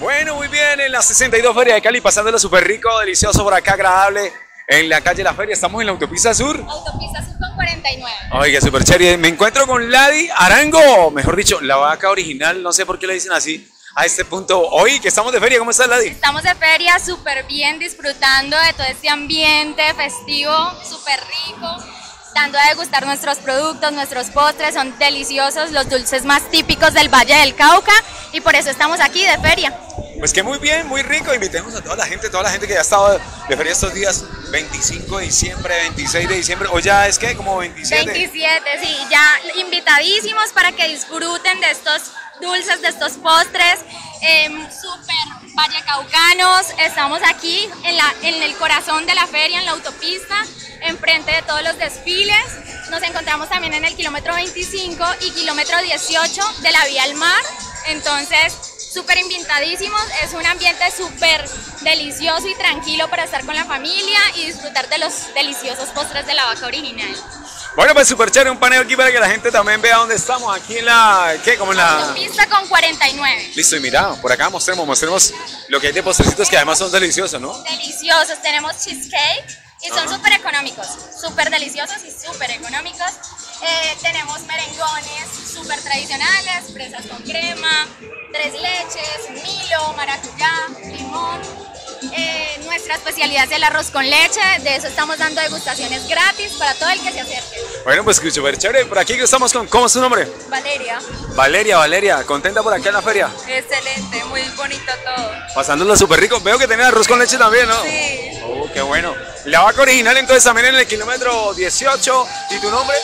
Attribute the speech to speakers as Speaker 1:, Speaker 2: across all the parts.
Speaker 1: Bueno, muy bien, en la 62 Feria de Cali, pasándolo súper rico, delicioso por acá, agradable. En la calle La Feria, estamos en la autopista sur.
Speaker 2: Autopista Sur con 49.
Speaker 1: Oiga, súper chévere. Me encuentro con Lady Arango, mejor dicho, la vaca original, no sé por qué le dicen así a este punto. Hoy que estamos de feria, ¿cómo estás, Lady?
Speaker 2: Estamos de feria súper bien, disfrutando de todo este ambiente festivo, súper rico, dando a degustar nuestros productos, nuestros postres, son deliciosos, los dulces más típicos del Valle del Cauca y por eso estamos aquí de feria.
Speaker 1: Pues que muy bien, muy rico. Invitemos a toda la gente que ya ha estado de feria estos días, 25 de diciembre, 26 de diciembre, o ya es que como 27.
Speaker 2: 27, sí, ya invitadísimos para que disfruten de estos dulces, de estos postres, súper vallecaucanos. Estamos aquí en el corazón de la feria, en la autopista, enfrente de todos los desfiles. Nos encontramos también en el kilómetro 25 y kilómetro 18 de la vía al mar, entonces súper invitadísimos, es un ambiente súper delicioso y tranquilo para estar con la familia y disfrutar de los deliciosos postres de la vaca original.
Speaker 1: Bueno, pues súper chévere, un paneo aquí para que la gente también vea dónde estamos, aquí en la, ¿qué? Como en la...
Speaker 2: Autopista con 49.
Speaker 1: Listo, y mira, por acá mostremos lo que hay de postrecitos que además son deliciosos, ¿no?
Speaker 2: Deliciosos, tenemos cheesecake y son súper económicos, súper deliciosos y súper económicos. Tenemos merengones súper tradicionales, fresas con crema, tres leches, Milo, maracuyá, limón. Nuestra especialidad es el arroz con leche, de eso estamos dando degustaciones gratis para todo el que se acerque.
Speaker 1: Bueno, pues súper chévere, por aquí estamos con, ¿cómo es su nombre?
Speaker 2: Valeria.
Speaker 1: Valeria, ¿contenta por acá en la feria?
Speaker 2: Excelente, muy bonito todo.
Speaker 1: Pasándolo súper rico, veo que tenés arroz con leche también, ¿no?
Speaker 2: Sí.
Speaker 1: Oh, qué bueno. La vaca original entonces también en el kilómetro 18, ¿y tu nombre?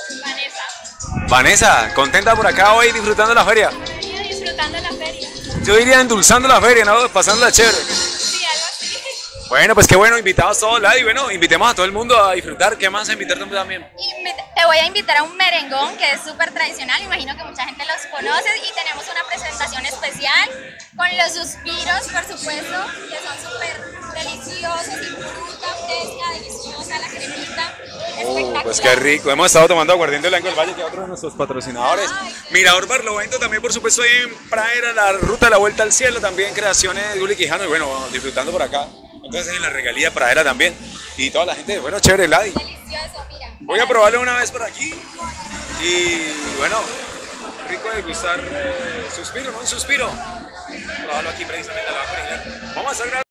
Speaker 1: Vanessa, ¿contenta por acá hoy disfrutando la feria?
Speaker 2: Disfrutando la feria.
Speaker 1: Yo diría endulzando la feria, ¿no? Pasándola chévere.
Speaker 2: Sí, algo así.
Speaker 1: Bueno, pues qué bueno, invitados todos, Lady. Bueno, invitemos a todo el mundo a disfrutar. ¿Qué más a invitarte también?
Speaker 2: Te voy a invitar a un merengón que es súper tradicional, imagino que mucha gente los conoce y tenemos una presentación especial con los suspiros, por supuesto, que son súper deliciosos y fruta fresca, deliciosa, la cremita, espectacular.
Speaker 1: Pues qué rico, hemos estado tomando aguardiente blanco del Valle, que es otro de nuestros patrocinadores.
Speaker 2: Ay,
Speaker 1: Mirador Barlovento también, por supuesto, ahí en Pradera, la ruta de la vuelta al cielo, también creaciones de Juli Quijano, y bueno, disfrutando por acá. Entonces en la regalía Pradera también. Y toda la gente, bueno, chévere, Lady.
Speaker 2: Delicioso, mira.
Speaker 1: Voy a probarlo una vez por aquí. Y bueno, rico de gustar suspiro, ¿no? Un suspiro. Probarlo aquí precisamente a la vaca original. Vamos a hacer